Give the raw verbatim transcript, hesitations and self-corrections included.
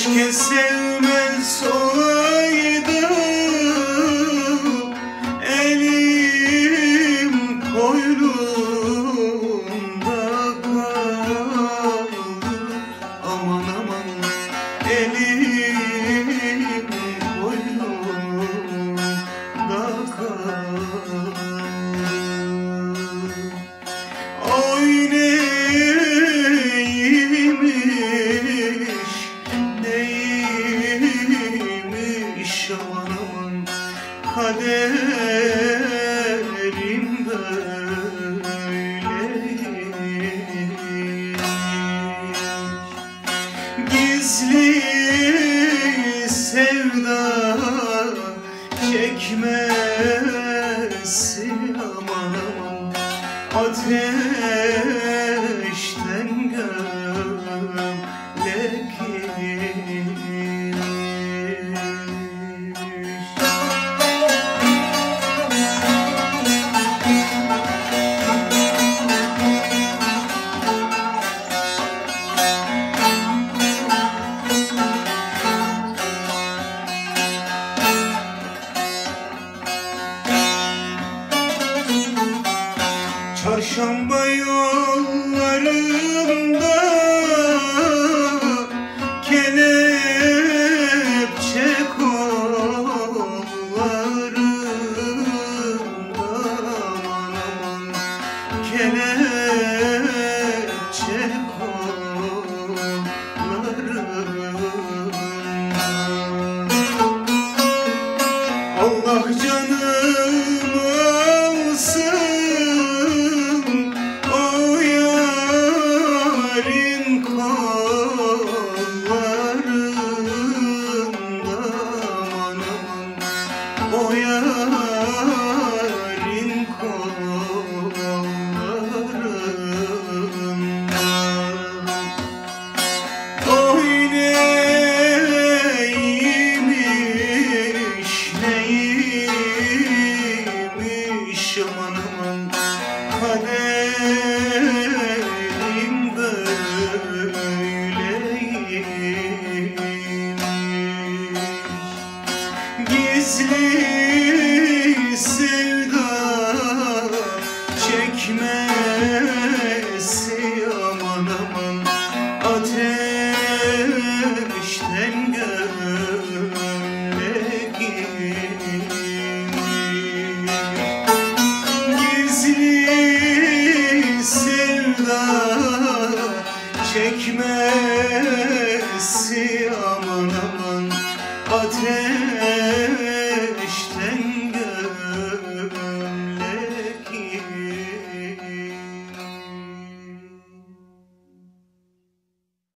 Keşke sevmez olaydım, elim koynumda kaldı. Aman aman, elim koynumda kaldı. Oy neymiş, neymiş aman aman, kaderim böyleymiş. Gizli sevda çekmesi aman aman, ateşten gömlek giymiş. Çarşamba yollarında kelepçe kollarında, aman aman, kelepçe kollarında. Allah canımı alsın o yarın kollarında, aman aman, o yarın kollarında. Oy neymiş, neymiş aman aman, kaderim böyleymiş. Gizli sevda çekmesi aman aman, ateşten gömlek giymiş. Gizli sevda çekmesi